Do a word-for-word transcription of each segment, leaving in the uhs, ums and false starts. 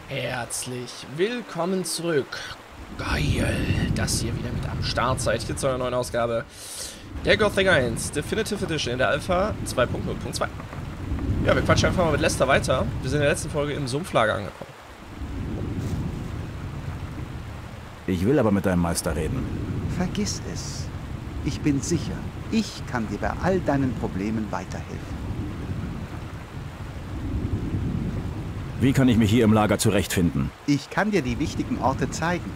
Herzlich willkommen zurück. Geil, dass ihr wieder mit am Start seid. Hier zu einer neuen Ausgabe der Gothic eins Definitive Edition in der Alpha zwei Punkt null Punkt zwei. Ja, wir quatschen einfach mal mit Lester weiter. Wir sind in der letzten Folge im Sumpflager angekommen. Ich will aber mit deinem Meister reden. Vergiss es. Ich bin sicher, ich kann dir bei all deinen Problemen weiterhelfen. Wie kann ich mich hier im Lager zurechtfinden? Ich kann dir die wichtigen Orte zeigen.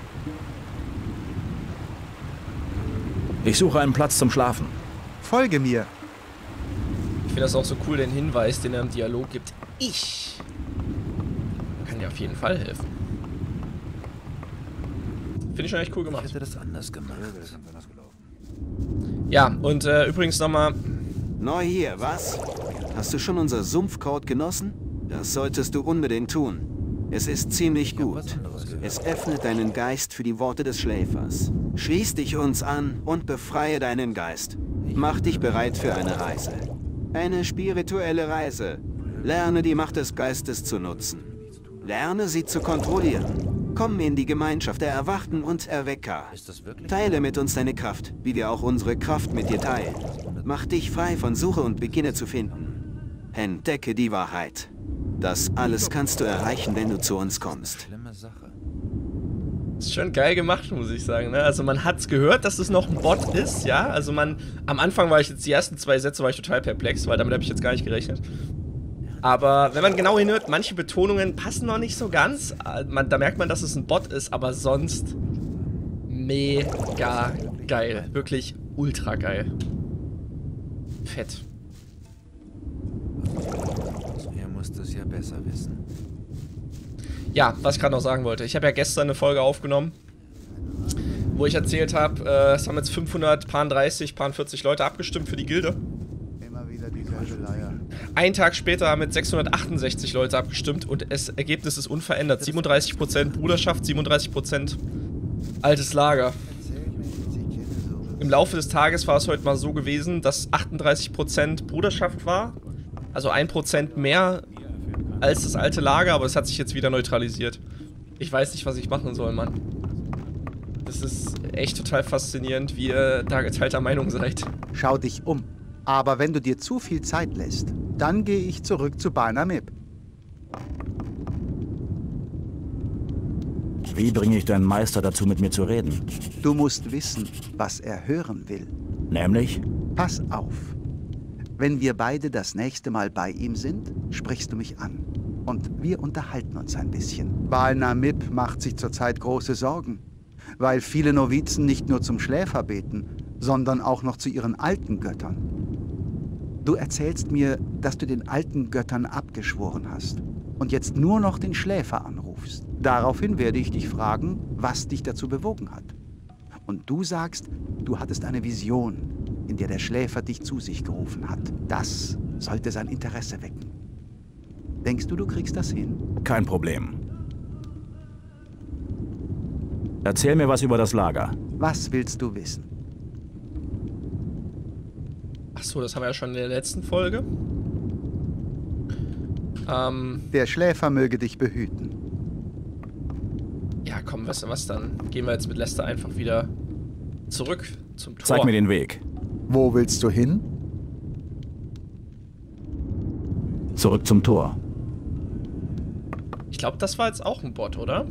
Ich suche einen Platz zum Schlafen. Folge mir. Ich finde das auch so cool, den Hinweis, den er im Dialog gibt. Ich kann dir auf jeden Fall helfen. Finde ich schon echt cool gemacht. Ich hätte das anders gemacht. Ja, und äh, übrigens nochmal... Neu hier, was? Hast du schon unser Sumpfkraut genossen? Das solltest du unbedingt tun. Es ist ziemlich gut. Es öffnet deinen Geist für die Worte des Schläfers. Schließ dich uns an und befreie deinen Geist. Mach dich bereit für eine Reise. Eine spirituelle Reise. Lerne die Macht des Geistes zu nutzen. Lerne sie zu kontrollieren. Komm in die Gemeinschaft der Erwachten und Erwecker. Teile mit uns deine Kraft, wie wir auch unsere Kraft mit dir teilen. Mach dich frei von Suche und beginne zu finden. Entdecke die Wahrheit. Das alles kannst du erreichen, wenn du zu uns kommst. Ist schon geil gemacht, muss ich sagen. Ne? Also man hat's gehört, dass es noch ein Bot ist, ja. Also man, am Anfang war ich jetzt, die ersten zwei Sätze war ich total perplex, weil damit habe ich jetzt gar nicht gerechnet. Aber wenn man genau hinhört, manche Betonungen passen noch nicht so ganz. Man, da merkt man, dass es ein Bot ist, aber sonst mega geil. Wirklich ultra geil. Fett. Er muss das ja besser wissen. Ja, was ich gerade noch sagen wollte. Ich habe ja gestern eine Folge aufgenommen, wo ich erzählt habe, äh, es haben jetzt fünfhundertvierzig Leute abgestimmt für die Gilde. Immer wieder dieselbe Leier. Einen Tag später haben jetzt sechshundertachtundsechzig Leute abgestimmt und das Ergebnis ist unverändert. siebenunddreißig Prozent Bruderschaft, siebenunddreißig Prozent altes Lager. Im Laufe des Tages war es heute mal so gewesen, dass achtunddreißig Prozent Bruderschaft war. Also ein Prozent mehr als das alte Lager, aber es hat sich jetzt wieder neutralisiert. Ich weiß nicht, was ich machen soll, Mann. Das ist echt total faszinierend, wie ihr da geteilter Meinung seid. Schau dich um. Aber wenn du dir zu viel Zeit lässt, dann gehe ich zurück zu Bal Namib. Wie bringe ich deinen Meister dazu, mit mir zu reden? Du musst wissen, was er hören will. Nämlich? Pass auf. Wenn wir beide das nächste Mal bei ihm sind, sprichst du mich an. Und wir unterhalten uns ein bisschen. Bal Namib macht sich zurzeit große Sorgen, weil viele Novizen nicht nur zum Schläfer beten, sondern auch noch zu ihren alten Göttern. Du erzählst mir, dass du den alten Göttern abgeschworen hast und jetzt nur noch den Schläfer anrufst. Daraufhin werde ich dich fragen, was dich dazu bewogen hat. Und du sagst, du hattest eine Vision, in der der Schläfer dich zu sich gerufen hat. Das sollte sein Interesse wecken. Denkst du, du kriegst das hin? Kein Problem. Erzähl mir was über das Lager. Was willst du wissen? Achso, das haben wir ja schon in der letzten Folge. Ähm... Der Schläfer möge dich behüten. Ja, komm, weißt du was, dann gehen wir jetzt mit Lester einfach wieder zurück zum Tor. Zeig mir den Weg. Wo willst du hin? Zurück zum Tor. Ich glaube, das war jetzt auch ein Bot, oder?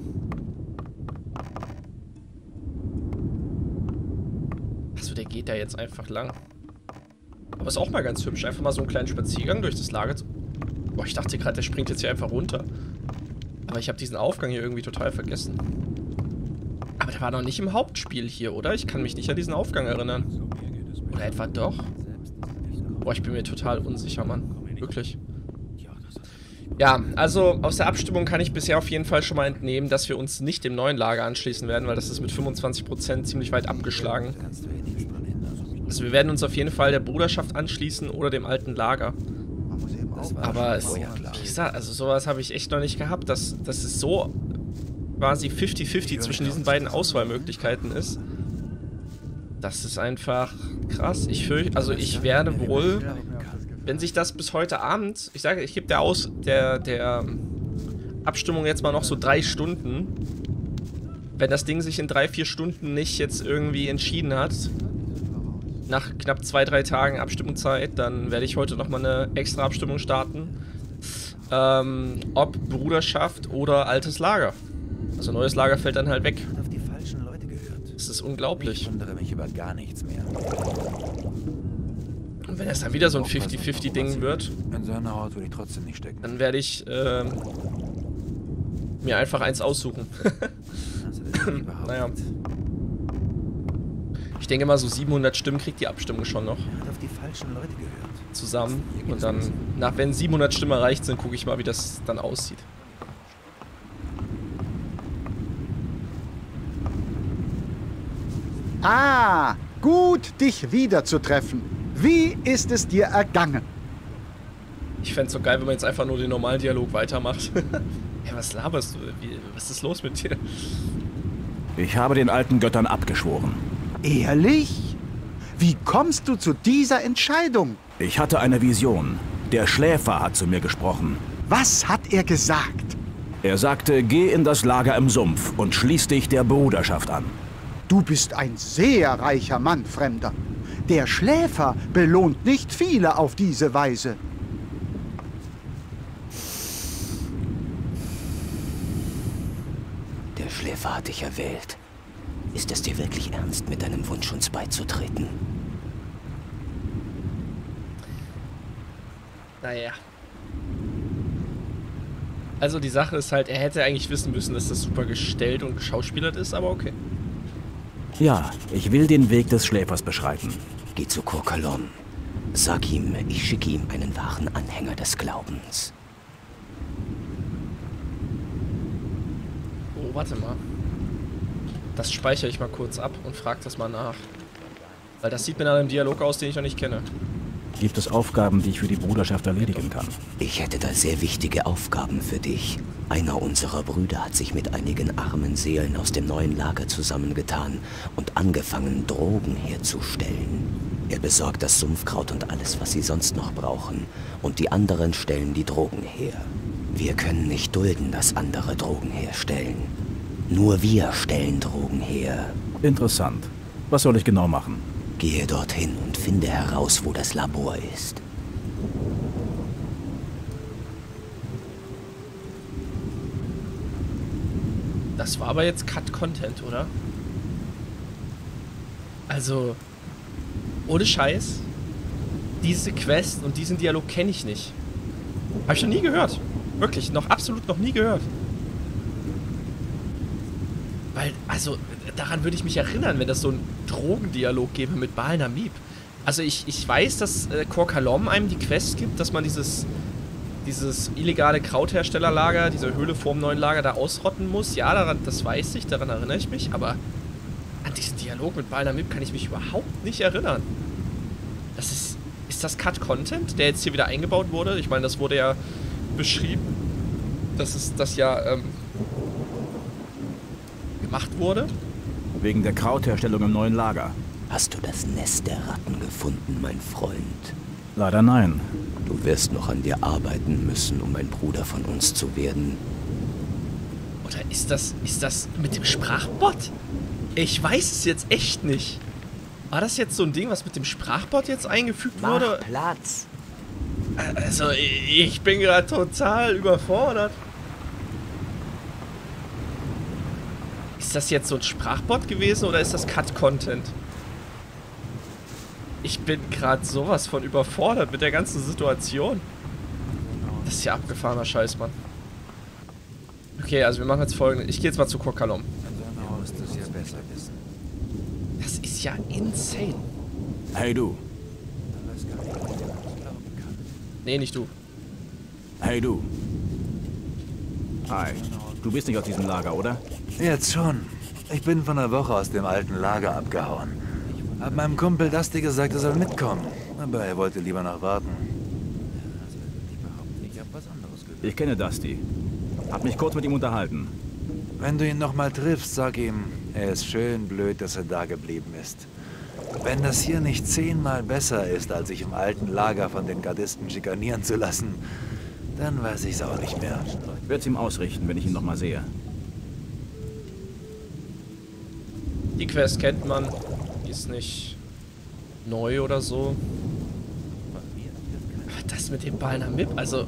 Achso, der geht da jetzt einfach lang. Aber ist auch mal ganz hübsch. Einfach mal so einen kleinen Spaziergang durch das Lager. Boah, ich dachte gerade, der springt jetzt hier einfach runter. Aber ich habe diesen Aufgang hier irgendwie total vergessen. Aber der war noch nicht im Hauptspiel hier, oder? Ich kann mich nicht an diesen Aufgang erinnern. Oder etwa doch? Boah, ich bin mir total unsicher, Mann. Wirklich. Ja, also aus der Abstimmung kann ich bisher auf jeden Fall schon mal entnehmen, dass wir uns nicht dem neuen Lager anschließen werden, weil das ist mit fünfundzwanzig Prozent ziemlich weit abgeschlagen. Also wir werden uns auf jeden Fall der Bruderschaft anschließen oder dem alten Lager. Aber es, wie gesagt, also sowas habe ich echt noch nicht gehabt, dass, dass es so quasi fifty fifty zwischen diesen beiden Auswahlmöglichkeiten ist. Das ist einfach krass. Ich fürchte, also ich werde wohl, wenn sich das bis heute Abend, ich sage, ich gebe der Aus, der, der Abstimmung jetzt mal noch so drei Stunden. Wenn das Ding sich in drei, vier Stunden nicht jetzt irgendwie entschieden hat, nach knapp zwei, drei Tagen Abstimmungszeit, dann werde ich heute nochmal eine extra Abstimmung starten. Ähm, ob Bruderschaft oder altes Lager. Also neues Lager fällt dann halt weg. Auf die falschen Leute gehört. Das ist unglaublich. Ich wundere mich über gar nichts mehr. Und wenn es dann wieder so ein fifty fifty Ding wird, In so einer Haut würde ich trotzdem nicht stecken. dann werde ich ähm, mir einfach eins aussuchen. Also, das ist überhaupt Naja. nicht. Ich denke mal, so siebenhundert Stimmen kriegt die Abstimmung schon noch Er hat auf die falschen Leute gehört. zusammen. Und dann, nach wenn siebenhundert Stimmen erreicht sind, gucke ich mal, wie das dann aussieht. Ah, gut, dich wiederzutreffen. Wie ist es dir ergangen? Ich fände es so geil, wenn man jetzt einfach nur den normalen Dialog weitermacht. Ja, was laberst du? Wie, was ist los mit dir? Ich habe den alten Göttern abgeschworen. Ehrlich? Wie kommst du zu dieser Entscheidung? Ich hatte eine Vision. Der Schläfer hat zu mir gesprochen. Was hat er gesagt? Er sagte, geh in das Lager im Sumpf und schließ dich der Bruderschaft an. Du bist ein sehr reicher Mann, Fremder. Der Schläfer belohnt nicht viele auf diese Weise. Der Schläfer hat dich erwählt. Ist es dir wirklich ernst, mit deinem Wunsch uns beizutreten? Naja. Also die Sache ist halt, er hätte eigentlich wissen müssen, dass das super gestellt und geschauspielert ist, aber okay. Ja, ich will den Weg des Schläfers beschreiten. Geh zu Korkalon. Sag ihm, ich schicke ihm einen wahren Anhänger des Glaubens. Oh, warte mal. Das speichere ich mal kurz ab und frage das mal nach. Weil das sieht mir nach einem Dialog aus, den ich noch nicht kenne. Gibt es Aufgaben, die ich für die Bruderschaft erledigen kann? Ich hätte da sehr wichtige Aufgaben für dich. Einer unserer Brüder hat sich mit einigen armen Seelen aus dem neuen Lager zusammengetan und angefangen, Drogen herzustellen. Er besorgt das Sumpfkraut und alles, was sie sonst noch brauchen. Und die anderen stellen die Drogen her. Wir können nicht dulden, dass andere Drogen herstellen. Nur wir stellen Drogen her. Interessant. Was soll ich genau machen? Gehe dorthin und finde heraus, wo das Labor ist. Das war aber jetzt Cut-Content, oder? Also, ohne Scheiß, diese Quest und diesen Dialog kenne ich nicht. Habe ich noch nie gehört. Wirklich, noch absolut noch nie gehört. Weil, also, daran würde ich mich erinnern, wenn das so einen Drogendialog gäbe mit Baal Namib. Also ich, ich weiß, dass äh, Korkalom einem die Quest gibt, dass man dieses, dieses illegale Krautherstellerlager, diese Höhle vorm neuen Lager da ausrotten muss. Ja, daran, das weiß ich, daran erinnere ich mich, aber an diesen Dialog mit Baal Namib kann ich mich überhaupt nicht erinnern. Das ist, ist das Cut-Content, der jetzt hier wieder eingebaut wurde? Ich meine, das wurde ja beschrieben, dass es das ja ähm, gemacht wurde. Wegen der Krautherstellung im neuen Lager. Hast du das Nest der Ratten gefunden, mein Freund? Leider nein. Du wirst noch an dir arbeiten müssen, um ein Bruder von uns zu werden. Oder ist das, ist das mit dem Sprachbot? Ich weiß es jetzt echt nicht. War das jetzt so ein Ding, was mit dem Sprachbot jetzt eingefügt wurde? Mach Platz! Also, ich bin gerade total überfordert. Ist das jetzt so ein Sprachbot gewesen oder ist das Cut-Content? Ich bin gerade sowas von überfordert mit der ganzen Situation. Das ist ja abgefahrener Scheiß, Mann. Okay, also wir machen jetzt folgendes. Ich gehe jetzt mal zu Korkalom. Du musst es ja besser wissen. Das ist ja insane. Hey du. Dann weiß gar nicht, was ich glauben kann. Nee, nicht du. Hey du. Hi. Du bist nicht aus diesem Lager, oder? Jetzt schon. Ich bin von einer Woche aus dem alten Lager abgehauen. Hab meinem Kumpel Dusty gesagt, er soll mitkommen. Aber er wollte lieber noch warten. Ich kenne Dusty. Hab mich kurz mit ihm unterhalten. Wenn du ihn noch mal triffst, sag ihm, er ist schön blöd, dass er da geblieben ist. Wenn das hier nicht zehnmal besser ist, als sich im alten Lager von den Gardisten schikanieren zu lassen, Dann weiß ich's auch nicht mehr. Ich werde es ihm ausrichten, wenn ich ihn nochmal sehe. Die Quest kennt man. Die ist nicht neu oder so. Das mit dem Balner Mip, also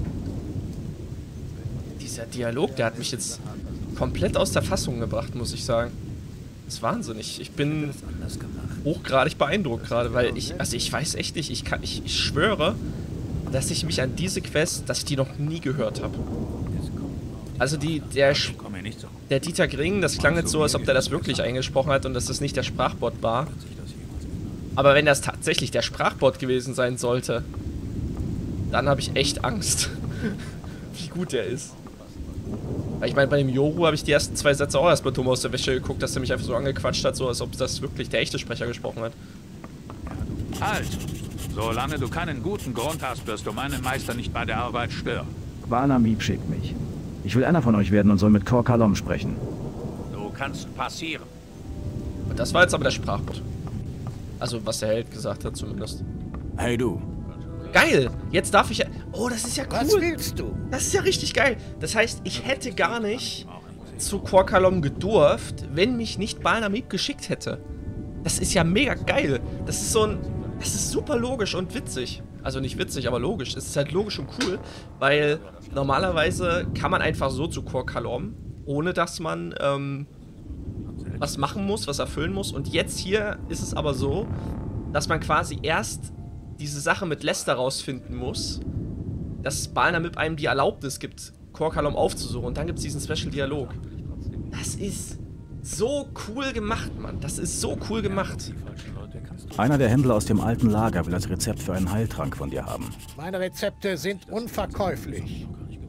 dieser Dialog, der hat mich jetzt komplett aus der Fassung gebracht, muss ich sagen. Das ist wahnsinnig. Ich bin hochgradig beeindruckt gerade, weil ich, also ich weiß echt nicht, ich kann, ich, ich schwöre, dass ich mich an diese Quest, dass ich die noch nie gehört habe. Also die, der, der Dieter Gring, das klang jetzt so, als ob der das wirklich eingesprochen hat und dass das nicht der Sprachbot war. Aber wenn das tatsächlich der Sprachbot gewesen sein sollte, dann habe ich echt Angst, wie gut der ist. Weil ich meine, bei dem Yoru habe ich die ersten zwei Sätze auch erst bei Thomas aus der Wäsche geguckt, dass der mich einfach so angequatscht hat, so als ob das wirklich der echte Sprecher gesprochen hat. Halt! Solange du keinen guten Grund hast, wirst du meinen Meister nicht bei der Arbeit stören. Balner Mip schickt mich. Ich will einer von euch werden und soll mit Kor Kalom sprechen. Du kannst passieren. Und das war jetzt aber der Sprachbot. Also, was der Held gesagt hat zumindest. Hey du. Geil! Jetzt darf ich ja... Oh, das ist ja cool. Was willst du? Das ist ja richtig geil. Das heißt, ich hätte gar nicht zu Kor Kalom gedurft, wenn mich nicht Balner Mip geschickt hätte. Das ist ja mega geil. Das ist so ein... Das ist super logisch und witzig. Also nicht witzig, aber logisch. Es ist halt logisch und cool, weil normalerweise kann man einfach so zu Kor Kalom, ohne dass man ähm, was machen muss, was erfüllen muss. Und jetzt hier ist es aber so, dass man quasi erst diese Sache mit Lester rausfinden muss, dass Balner Mip einem die Erlaubnis gibt, Kor Kalom aufzusuchen. Und dann gibt es diesen Special-Dialog. Das ist so cool gemacht, Mann. Das ist so cool gemacht. Einer der Händler aus dem alten Lager will das Rezept für einen Heiltrank von dir haben. Meine Rezepte sind unverkäuflich.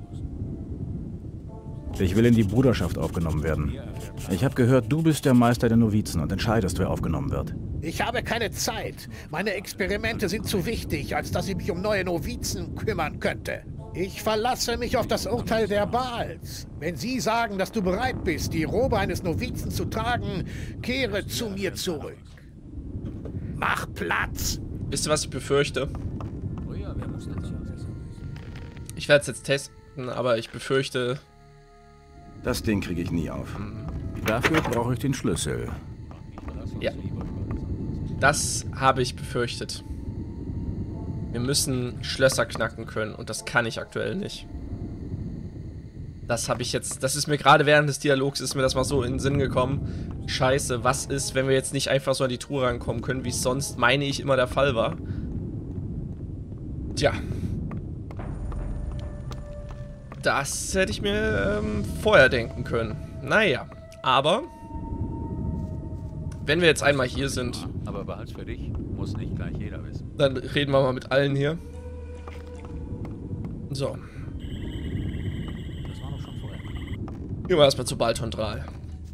Ich will in die Bruderschaft aufgenommen werden. Ich habe gehört, du bist der Meister der Novizen und entscheidest, wer aufgenommen wird. Ich habe keine Zeit. Meine Experimente sind zu wichtig, als dass ich mich um neue Novizen kümmern könnte. Ich verlasse mich auf das Urteil der Baals. Wenn Sie sagen, dass du bereit bist, die Robe eines Novizen zu tragen, kehre zu mir zurück. Mach Platz! Wisst ihr, was ich befürchte? Ich werde es jetzt testen, aber ich befürchte... Das Ding kriege ich nie auf. Dafür brauche ich den Schlüssel. Ja. Das habe ich befürchtet. Wir müssen Schlösser knacken können und das kann ich aktuell nicht. Das habe ich jetzt... Das ist mir gerade während des Dialogs ist mir das mal so in den Sinn gekommen. Scheiße, was ist, wenn wir jetzt nicht einfach so an die Truhe rankommen können, wie es sonst, meine ich, immer der Fall war? Tja. Das hätte ich mir ähm, vorher denken können. Naja, aber... Wenn wir jetzt einmal hier sind... Aber behalt's für dich, muss nicht gleich jeder wissen. Dann reden wir mal mit allen hier. So. Das war doch schon vorher. Gehen wir erstmal zu Baltondral.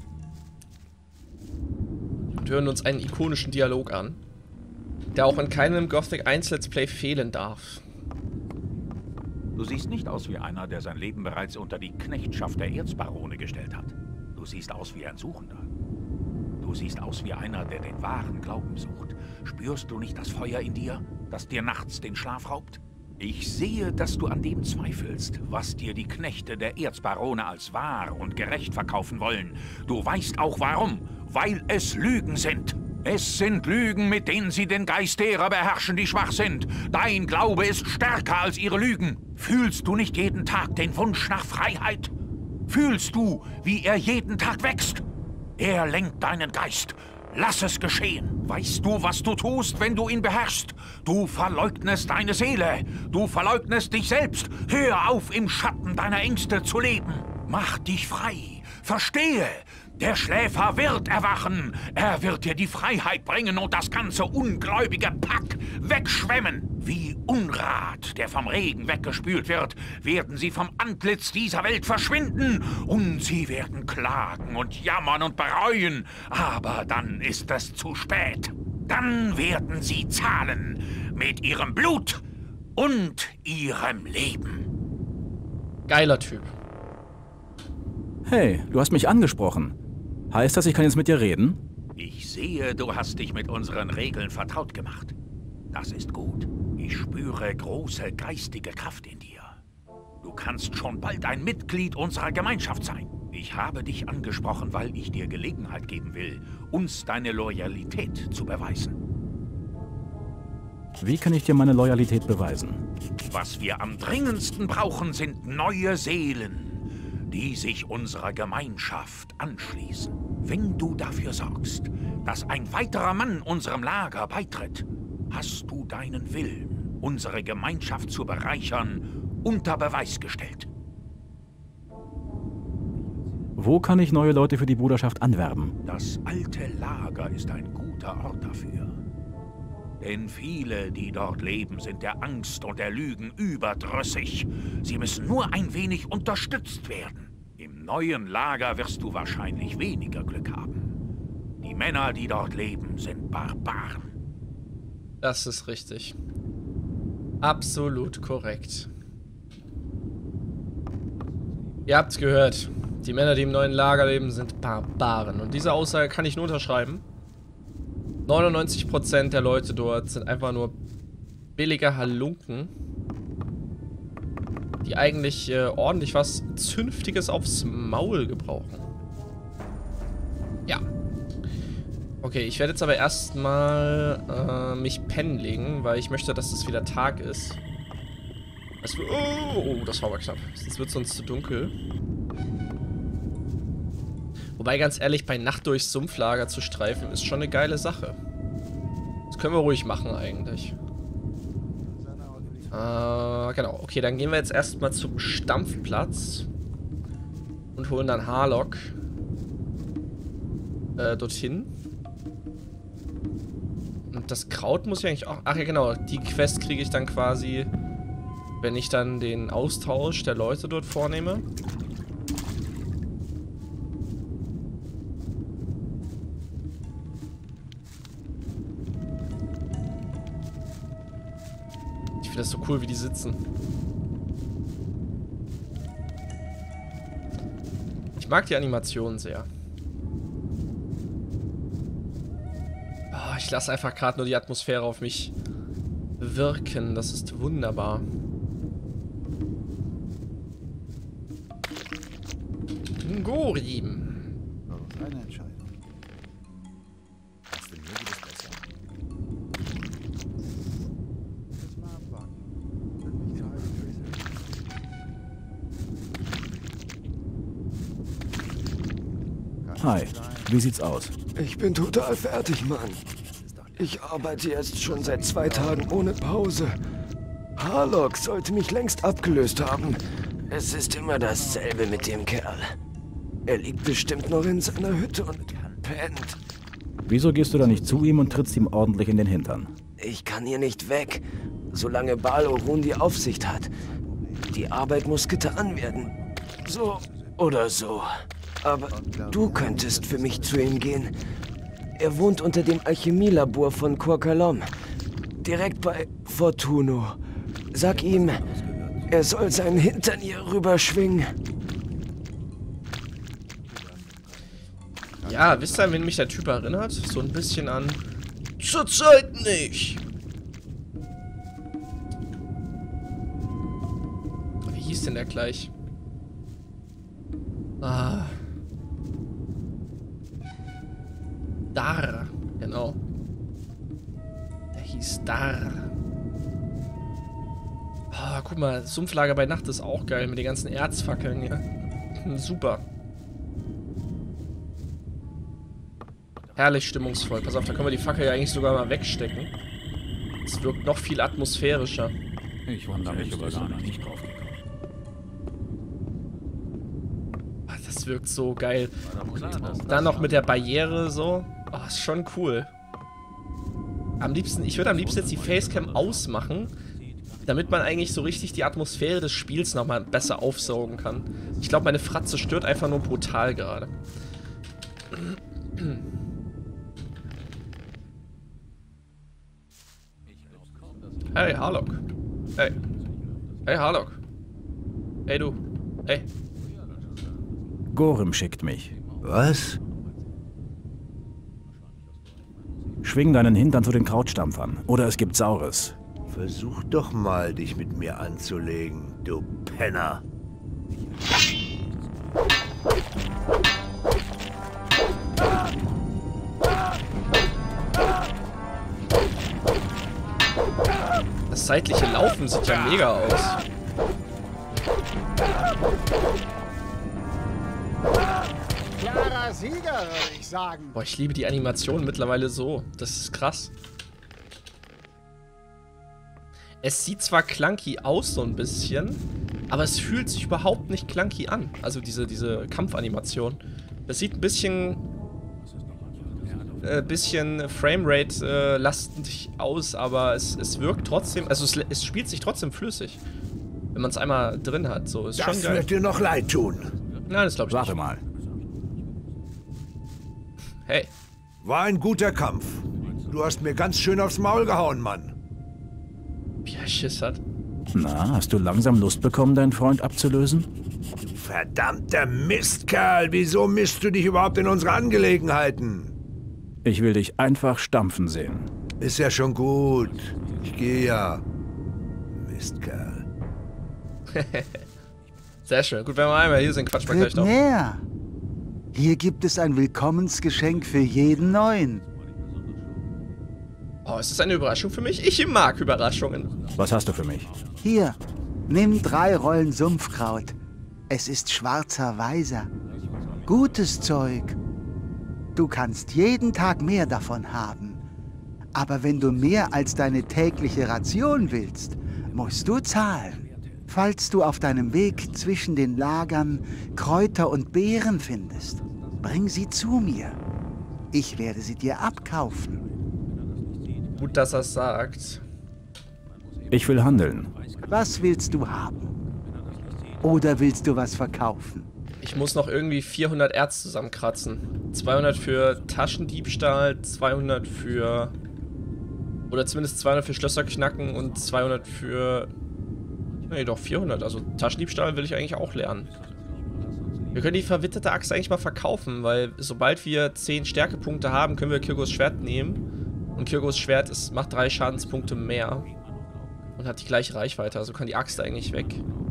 Und hören uns einen ikonischen Dialog an, der auch in keinem Gothic eins Let's Play fehlen darf. Du siehst nicht aus wie einer, der sein Leben bereits unter die Knechtschaft der Erzbarone gestellt hat. Du siehst aus wie ein Suchender. Du siehst aus wie einer, der den wahren Glauben sucht. Spürst du nicht das Feuer in dir, das dir nachts den Schlaf raubt? Ich sehe, dass du an dem zweifelst, was dir die Knechte der Erzbarone als wahr und gerecht verkaufen wollen. Du weißt auch warum. Weil es Lügen sind. Es sind Lügen, mit denen sie den Geist derer beherrschen, die schwach sind. Dein Glaube ist stärker als ihre Lügen. Fühlst du nicht jeden Tag den Wunsch nach Freiheit? Fühlst du, wie er jeden Tag wächst? Er lenkt deinen Geist. Lass es geschehen. Weißt du, was du tust, wenn du ihn beherrschst? Du verleugnest deine Seele. Du verleugnest dich selbst. Hör auf, im Schatten deiner Ängste zu leben. Mach dich frei. Verstehe. Der Schläfer wird erwachen. Er wird dir die Freiheit bringen und das ganze ungläubige Pack wegschwemmen. Wie Unrat, der vom Regen weggespült wird, werden sie vom Antlitz dieser Welt verschwinden. Und sie werden klagen und jammern und bereuen. Aber dann ist es zu spät. Dann werden sie zahlen mit ihrem Blut und ihrem Leben. Geiler Typ. Hey, du hast mich angesprochen. Heißt das, ich kann jetzt mit dir reden? Ich sehe, du hast dich mit unseren Regeln vertraut gemacht. Das ist gut. Ich spüre große geistige Kraft in dir. Du kannst schon bald ein Mitglied unserer Gemeinschaft sein. Ich habe dich angesprochen, weil ich dir Gelegenheit geben will, uns deine Loyalität zu beweisen. Wie kann ich dir meine Loyalität beweisen? Was wir am dringendsten brauchen, sind neue Seelen, die sich unserer Gemeinschaft anschließen. Wenn du dafür sorgst, dass ein weiterer Mann unserem Lager beitritt, hast du deinen Willen, unsere Gemeinschaft zu bereichern, unter Beweis gestellt. Wo kann ich neue Leute für die Bruderschaft anwerben? Das alte Lager ist ein guter Ort dafür. Denn viele, die dort leben, sind der Angst und der Lügen überdrüssig. Sie müssen nur ein wenig unterstützt werden. Im neuen Lager wirst du wahrscheinlich weniger Glück haben. Die Männer, die dort leben, sind Barbaren. Das ist richtig. Absolut korrekt. Ihr habt's gehört. Die Männer, die im neuen Lager leben, sind Barbaren. Und diese Aussage kann ich nur unterschreiben. neunundneunzig Prozent der Leute dort sind einfach nur billige Halunken, die eigentlich äh, ordentlich was Zünftiges aufs Maul gebrauchen. Ja. Okay, ich werde jetzt aber erstmal äh, mich pennen legen, weil ich möchte, dass es wieder Tag ist. Es wird, oh, oh, das war aber knapp. Sonst wird es sonst zu dunkel. Wobei, ganz ehrlich, bei Nacht durchs Sumpflager zu streifen, ist schon eine geile Sache. Das können wir ruhig machen, eigentlich. Äh, genau. Okay, dann gehen wir jetzt erstmal zum Stampfplatz. Und holen dann Harlock äh, dorthin. Und das Kraut muss ich eigentlich auch... Ach ja, genau. Die Quest kriege ich dann quasi, wenn ich dann den Austausch der Leute dort vornehme. Das ist so cool, wie die sitzen. Ich mag die Animationen sehr. Oh, ich lasse einfach gerade nur die Atmosphäre auf mich wirken. Das ist wunderbar. Ngorim. Eine Entscheidung. Hi, wie sieht's aus? Ich bin total fertig, Mann. Ich arbeite jetzt schon seit zwei Tagen ohne Pause. Harlock sollte mich längst abgelöst haben. Es ist immer dasselbe mit dem Kerl. Er liegt bestimmt noch in seiner Hütte und pennt. Wieso gehst du da nicht zu ihm und trittst ihm ordentlich in den Hintern? Ich kann hier nicht weg, solange Baal Orun die Aufsicht hat. Die Arbeit muss getan werden. So oder so. Aber du könntest für mich zu ihm gehen. Er wohnt unter dem Alchemielabor von Korkalom. Direkt bei Fortuno. Sag ihm, er soll seinen Hintern hier rüberschwingen. Ja, wisst ihr, an wen mich der Typ erinnert? So ein bisschen an... Zurzeit nicht! Wie hieß denn der gleich? Ah... Dar, genau. Der hieß Dar. Oh, guck mal, Sumpflager bei Nacht ist auch geil mit den ganzen Erzfackeln, ja. Super. Herrlich stimmungsvoll. Pass auf, da können wir die Fackel ja eigentlich sogar mal wegstecken. Es wirkt noch viel atmosphärischer. Ich wundere mich aber gar nicht drauf. Das wirkt so geil. Und dann noch mit der Barriere so. Oh, ist schon cool. Am liebsten, ich würde am liebsten jetzt die Facecam ausmachen, damit man eigentlich so richtig die Atmosphäre des Spiels nochmal besser aufsaugen kann. Ich glaube, meine Fratze stört einfach nur brutal gerade. Hey, Harlock. Hey. Hey, Harlock. Hey, du. Hey. Gorim schickt mich. Was? Schwing deinen Hintern zu den Krautstampfern. Oder es gibt Saures. Versuch doch mal, dich mit mir anzulegen, du Penner. Das seitliche Laufen sieht ja mega aus. Klarer Sieger, würde ich sagen. Boah, ich liebe die Animation mittlerweile so. Das ist krass. Es sieht zwar clunky aus so ein bisschen, aber es fühlt sich überhaupt nicht clunky an. Also diese, diese Kampfanimation. Das sieht ein bisschen... Äh, bisschen Framerate äh, lastig aus, aber es, es wirkt trotzdem... Also es, es spielt sich trotzdem flüssig. Wenn man es einmal drin hat. So, ist das schon geil. wird dir noch leid tun. Nein, das glaube ich Warte nicht. mal. Hey. War ein guter Kampf. Du hast mir ganz schön aufs Maul gehauen, Mann. Wie er Schiss hat. Na, hast du langsam Lust bekommen, deinen Freund abzulösen? Verdammter Mistkerl, wieso mischst du dich überhaupt in unsere Angelegenheiten? Ich will dich einfach stampfen sehen. Ist ja schon gut. Ich gehe ja. Mistkerl. Sehr schön. Gut, wenn wir einmal hier sind, quatschen wir gleich Tritt noch. näher. Hier gibt es ein Willkommensgeschenk für jeden Neuen. Oh, ist das eine Überraschung für mich? Ich mag Überraschungen. Was hast du für mich? Hier, nimm drei Rollen Sumpfkraut. Es ist schwarzer Weiser. Gutes Zeug. Du kannst jeden Tag mehr davon haben. Aber wenn du mehr als deine tägliche Ration willst, musst du zahlen. Falls du auf deinem Weg zwischen den Lagern Kräuter und Beeren findest, bring sie zu mir. Ich werde sie dir abkaufen. Gut, dass er es sagt. Ich will handeln. Was willst du haben? Oder willst du was verkaufen? Ich muss noch irgendwie vierhundert Erz zusammenkratzen. zweihundert für Taschendiebstahl, zweihundert für... Oder zumindest zweihundert für Schlösser knacken und zweihundert für... Nee, doch, vierhundert. Also Taschendiebstahl will ich eigentlich auch lernen. Wir können die verwitterte Axt eigentlich mal verkaufen, weil sobald wir zehn Stärkepunkte haben, können wir Kirgos Schwert nehmen. Und Kirgos Schwert ist, macht drei Schadenspunkte mehr. Und hat die gleiche Reichweite, also kann die Axt eigentlich weg.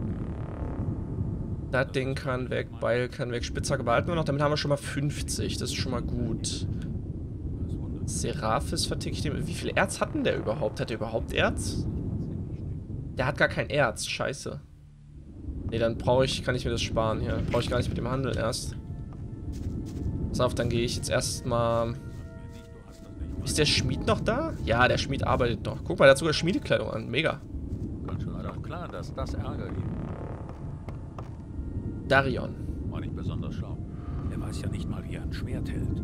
Das Ding kann weg, Beil kann weg, Spitzhacke behalten wir noch, damit haben wir schon mal fünfzig, das ist schon mal gut. Seraphis verticke ich dem. Wie viel Erz hat denn der überhaupt? Hat der überhaupt Erz? Der hat gar kein Erz, scheiße. Ne, dann brauche ich, kann ich mir das sparen hier. Brauche ich gar nicht mit dem Handeln erst. Pass auf, dann gehe ich jetzt erstmal. Ist der Schmied noch da? Ja, der Schmied arbeitet noch. Guck mal, der hat sogar Schmiedekleidung an. Mega. Ganz schön doch klar, dass das Ärger gibt. Darion. War nicht besonders schlau. Er weiß ja nicht mal, wie er ein Schwert hält.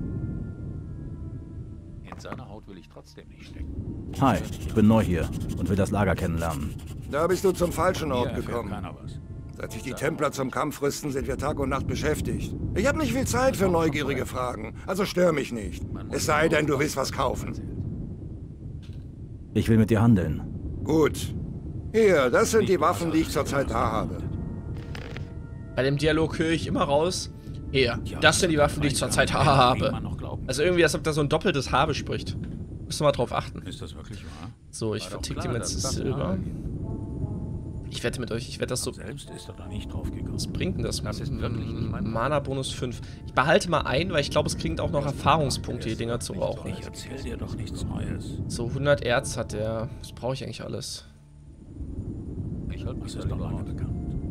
In seiner Haut will ich trotzdem nicht stecken. Hi, ich bin neu hier und will das Lager kennenlernen. Da bist du zum falschen Ort Hier erfährt gekommen. keiner was. Seit sich die Templer zum Kampf rüsten, sind wir Tag und Nacht beschäftigt. Ich habe nicht viel Zeit für neugierige Fragen, also stör mich nicht. Es sei denn, du willst was kaufen. Ich will mit dir handeln. Gut. Hier, das sind die Waffen, die ich zurzeit da habe. Bei dem Dialog höre ich immer raus. Hier, das sind die Waffen, die ich zurzeit habe. Also irgendwie, als ob da so ein doppeltes Habe spricht. Müssen wir mal drauf achten. Ist das wirklich wahr? So, ich verticke ihm jetzt das Silber. Ich wette mit euch, ich wette das so. Selbst ist er da nicht drauf gekommen. Was bringt denn das? Das ist wirklich nicht mein Mana-Bonus fünf. Ich behalte mal ein, weil ich glaube, es kriegt auch noch Erfahrungspunkte, die Dinger zu rauchen. Ich erzähl dir doch nichts Neues. So, hundert Erz hat der. Das brauche ich eigentlich alles. Ich halte mich das doch lange bekannt.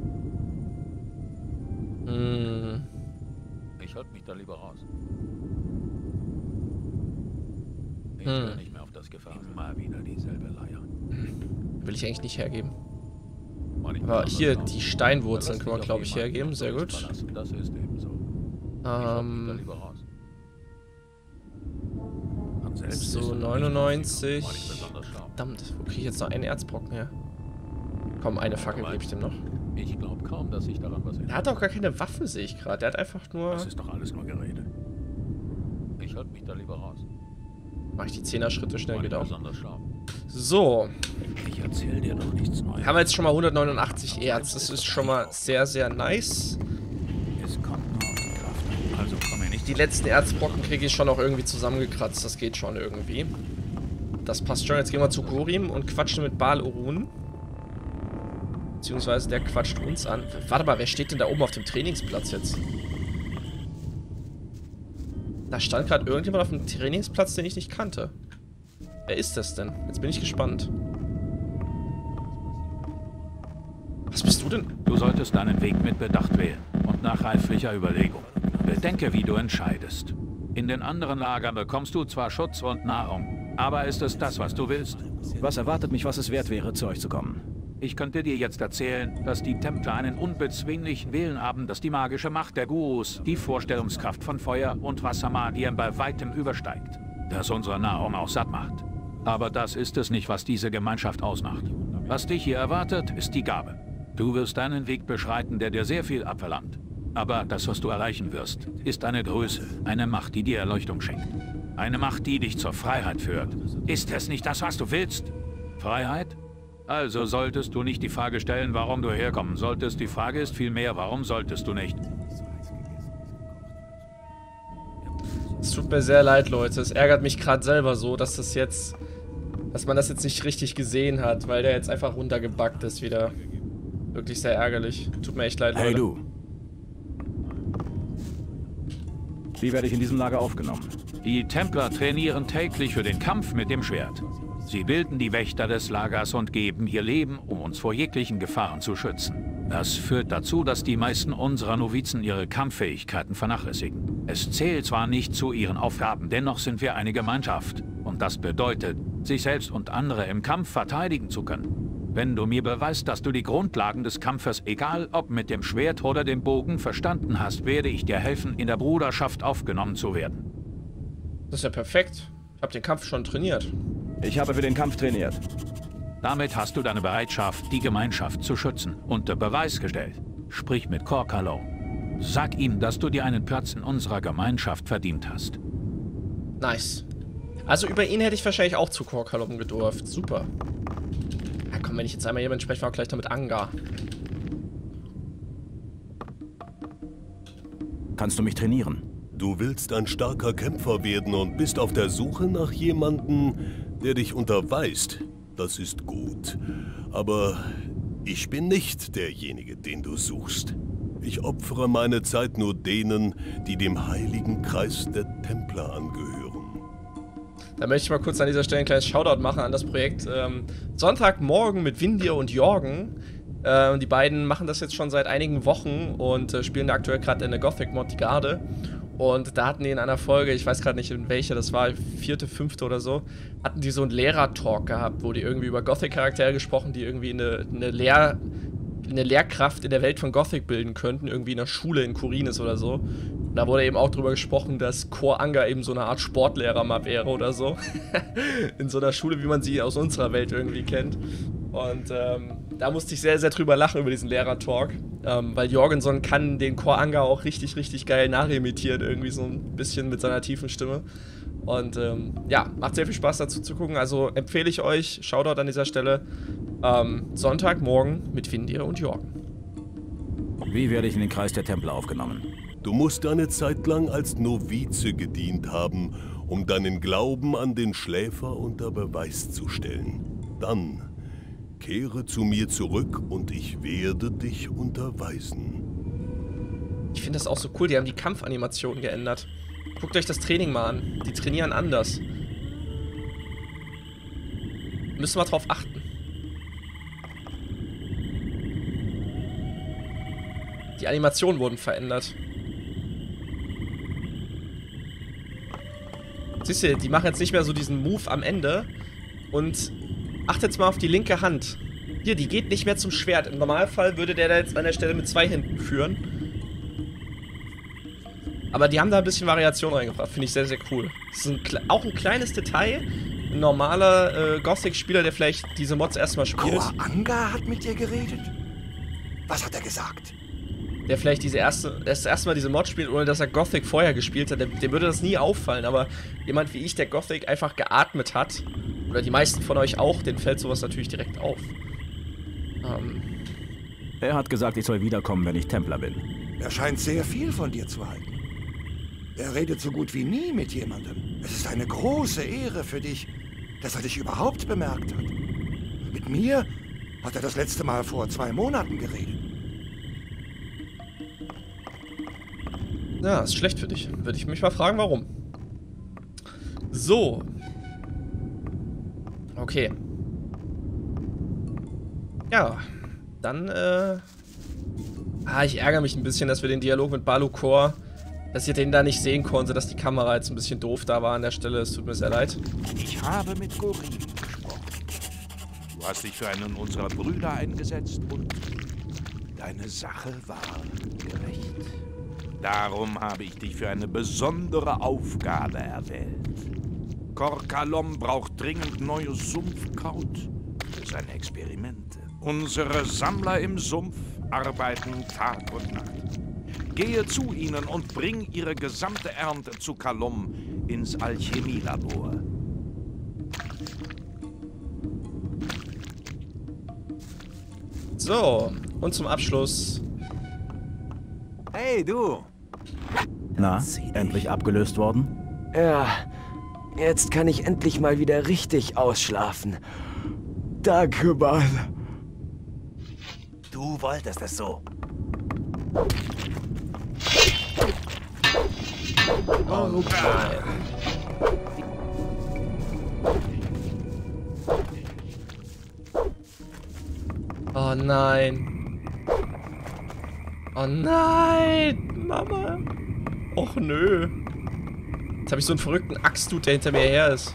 Hm. Ich halte mich da lieber raus. Ich Hm. höre nicht mehr auf das Gefahr. Immer wieder dieselbe Leier. Will ich eigentlich nicht hergeben. War nicht Aber besonders hier, schlau. die Steinwurzeln Lass können wir, dich glaube auf ich, jemanden hergeben. Sehr gut. verlassen. Das ist eben so. Ich halte mich da Ähm, lieber raus. Man selbst ist so, da nicht neunundneunzig. drauf gekommen. War nicht besonders schlau. Verdammt, wo kriege ich jetzt noch einen Erzbrocken her? Komm, eine Fackel gebe ich dem noch. Ich glaube kaum, dass sich daran was Er ändert. hat auch gar keine Waffe, sehe ich gerade. Der hat einfach nur... Das ist doch alles nur Gerede. Ich halte mich da lieber raus. Mach ich die Zehner-Schritte schnell, War geht nicht auch. besonders schlau. So, Ich erzähl dir doch nichts Neues. haben wir jetzt schon mal hundertneunundachtzig Erz. Das ist schon mal sehr, sehr nice. Es kommt nur auf die Kraft an. Also komm mir nicht. Die letzten Erzbrocken kriege ich schon auch irgendwie zusammengekratzt. Das geht schon irgendwie. das passt schon. Jetzt gehen wir zu Gorim und quatschen mit Baal Orun. Beziehungsweise der quatscht uns an. Warte mal, wer steht denn da oben auf dem Trainingsplatz jetzt? Da stand gerade irgendjemand auf dem Trainingsplatz, den ich nicht kannte. Wer ist das denn? Jetzt bin ich gespannt. Was bist du denn? Du solltest deinen Weg mit Bedacht wählen und nach reiflicher Überlegung. Bedenke, wie du entscheidest. In den anderen Lagern bekommst du zwar Schutz und Nahrung, aber ist es das, was du willst? Was erwartet mich, was es wert wäre, zu euch zu kommen? Ich könnte dir jetzt erzählen, dass die Templer einen unbezwinglichen Willen haben, dass die magische Macht der Gurus die Vorstellungskraft von Feuer- und Wassermagiern bei weitem übersteigt. Dass unsere Nahrung auch satt macht. Aber das ist es nicht, was diese Gemeinschaft ausmacht. Was dich hier erwartet, ist die Gabe. Du wirst einen Weg beschreiten, der dir sehr viel abverlangt. Aber das, was du erreichen wirst, ist eine Größe, eine Macht, die dir Erleuchtung schenkt. Eine Macht, die dich zur Freiheit führt. Ist es nicht das, was du willst? Freiheit? Also solltest du nicht die Frage stellen, warum du herkommen solltest. Die Frage ist vielmehr, warum solltest du nicht? Es tut mir sehr leid, Leute. Es ärgert mich gerade selber so, dass das jetzt... dass man das jetzt nicht richtig gesehen hat, weil der jetzt einfach runtergebackt ist wieder. Wirklich sehr ärgerlich. Tut mir echt leid, Leute. Hey du. Wie werde ich in diesem Lager aufgenommen? Die Templer trainieren täglich für den Kampf mit dem Schwert. Sie bilden die Wächter des Lagers und geben ihr Leben, um uns vor jeglichen Gefahren zu schützen. Das führt dazu, dass die meisten unserer Novizen ihre Kampffähigkeiten vernachlässigen. Es zählt zwar nicht zu ihren Aufgaben, dennoch sind wir eine Gemeinschaft. Und das bedeutet, sich selbst und andere im Kampf verteidigen zu können. Wenn du mir beweist, dass du die Grundlagen des Kampfes, egal ob mit dem Schwert oder dem Bogen, verstanden hast, werde ich dir helfen, in der Bruderschaft aufgenommen zu werden. Das ist ja perfekt. Ich habe den Kampf schon trainiert. Ich habe für den Kampf trainiert. Damit hast du deine Bereitschaft, die Gemeinschaft zu schützen, unter Beweis gestellt. Sprich mit Korkalo. Sag ihm, dass du dir einen Platz in unserer Gemeinschaft verdient hast. Nice. Also über ihn hätte ich wahrscheinlich auch zu Korkalom gedurft. Super. Ja, komm, wenn ich jetzt einmal jemanden spreche, war gleich damit Anga. Kannst du mich trainieren? Du willst ein starker Kämpfer werden und bist auf der Suche nach jemandem, der dich unterweist. Das ist gut. Aber ich bin nicht derjenige, den du suchst. Ich opfere meine Zeit nur denen, die dem heiligen Kreis der Templer angehören. Da möchte ich mal kurz an dieser Stelle ein kleines Shoutout machen an das Projekt ähm, Sonntagmorgen mit Windir und Jorgen. Äh, die beiden machen das jetzt schon seit einigen Wochen und äh, spielen da aktuell gerade in der Gothic-Mod die Garde. Und da hatten die in einer Folge, ich weiß gerade nicht in welcher, das war vierte, fünfte oder so, hatten die so einen Lehrer-Talk gehabt, wo die irgendwie über Gothic-Charaktere gesprochen, die irgendwie eine, eine, Lehr eine Lehrkraft in der Welt von Gothic bilden könnten, irgendwie in einer Schule in Khorinis oder so. Und da wurde eben auch drüber gesprochen, dass Kor Anga eben so eine Art Sportlehrer mal wäre oder so. In so einer Schule, wie man sie aus unserer Welt irgendwie kennt. Und ähm, da musste ich sehr, sehr drüber lachen über diesen Lehrer-Talk. Ähm, weil Jorgenson kann den Kor Anga auch richtig, richtig geil nachimitieren, irgendwie so ein bisschen mit seiner tiefen Stimme. Und ähm, ja, macht sehr viel Spaß dazu zu gucken. Also empfehle ich euch, Shoutout an dieser Stelle, ähm, Sonntagmorgen mit Windir und Jorgen. Wie werde ich in den Kreis der Templer aufgenommen? Du musst eine Zeit lang als Novize gedient haben, um deinen Glauben an den Schläfer unter Beweis zu stellen. Dann kehre zu mir zurück und ich werde dich unterweisen. Ich finde das auch so cool, die haben die Kampfanimationen geändert. Guckt euch das Training mal an. Die trainieren anders. Müssen wir drauf achten. Die Animationen wurden verändert. Siehst du, die machen jetzt nicht mehr so diesen Move am Ende. Und achtet jetzt mal auf die linke Hand. Hier, die geht nicht mehr zum Schwert. Im Normalfall würde der da jetzt an der Stelle mit zwei Händen führen. Aber die haben da ein bisschen Variation reingebracht. Finde ich sehr, sehr cool. Das ist ein, auch ein kleines Detail. Ein normaler äh, Gothic-Spieler, der vielleicht diese Mods erstmal spielt. Kor Anga hat mit dir geredet? Was hat er gesagt? Der vielleicht diese erste, das erste Mal diese Mod spielt, ohne dass er Gothic vorher gespielt hat, dem, dem würde das nie auffallen. Aber jemand wie ich, der Gothic einfach geatmet hat, oder die meisten von euch auch, den fällt sowas natürlich direkt auf. Ähm. Er hat gesagt, ich soll wiederkommen, wenn ich Templer bin. Er scheint sehr viel von dir zu halten. Er redet so gut wie nie mit jemandem. Es ist eine große Ehre für dich, dass er dich überhaupt bemerkt hat. Mit mir hat er das letzte Mal vor zwei Monaten geredet. Ja, ist schlecht für dich. Würde ich mich mal fragen, warum. So. Okay. Ja, dann, äh... Ah, ich ärgere mich ein bisschen, dass wir den Dialog mit Balo Kor, dass ihr den da nicht sehen konnte, dass die Kamera jetzt ein bisschen doof da war an der Stelle. Es tut mir sehr leid. Ich habe mit Gorin gesprochen. Du hast dich für einen unserer Brüder eingesetzt und deine Sache war gerecht. Darum habe ich dich für eine besondere Aufgabe erwählt. Kor Kalom braucht dringend neues Sumpfkraut für seine Experimente. Unsere Sammler im Sumpf arbeiten Tag und Nacht. Gehe zu ihnen und bring ihre gesamte Ernte zu Kalom ins Alchemielabor. So, und zum Abschluss. Hey, du! Na, endlich abgelöst worden? Ja, jetzt kann ich endlich mal wieder richtig ausschlafen. Danke, Bal. Du wolltest es so. Oh nein. Oh nein. Oh nein, Mama. Och nö. Jetzt habe ich so einen verrückten Axtdude, der hinter mir her ist.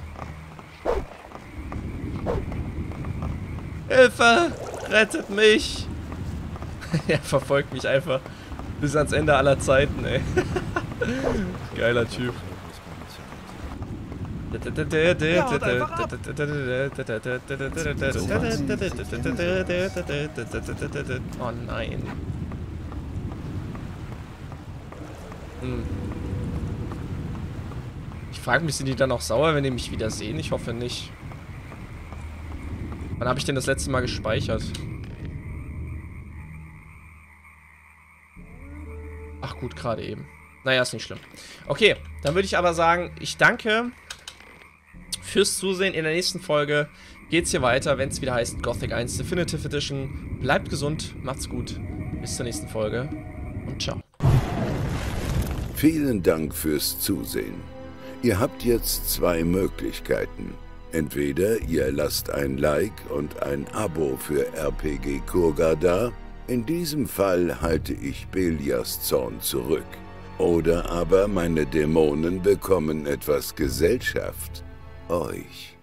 Hilfe! Rettet mich! Er verfolgt mich einfach bis ans Ende aller Zeiten, ey. Geiler Typ. Oh nein. Hm. Ich frage mich, sind die dann auch sauer, wenn die mich wieder sehen? Ich hoffe nicht. Wann habe ich denn das letzte Mal gespeichert? Ach gut, gerade eben. Naja, ist nicht schlimm. Okay, dann würde ich aber sagen, ich danke fürs Zusehen. In der nächsten Folge geht's hier weiter, wenn es wieder heißt Gothic eins Definitive Edition. Bleibt gesund, macht's gut. Bis zur nächsten Folge und ciao. Vielen Dank fürs Zusehen. Ihr habt jetzt zwei Möglichkeiten. Entweder ihr lasst ein Like und ein Abo für R P G Kurga da. In diesem Fall halte ich Belias Zorn zurück. Oder aber meine Dämonen bekommen etwas Gesellschaft. Euch.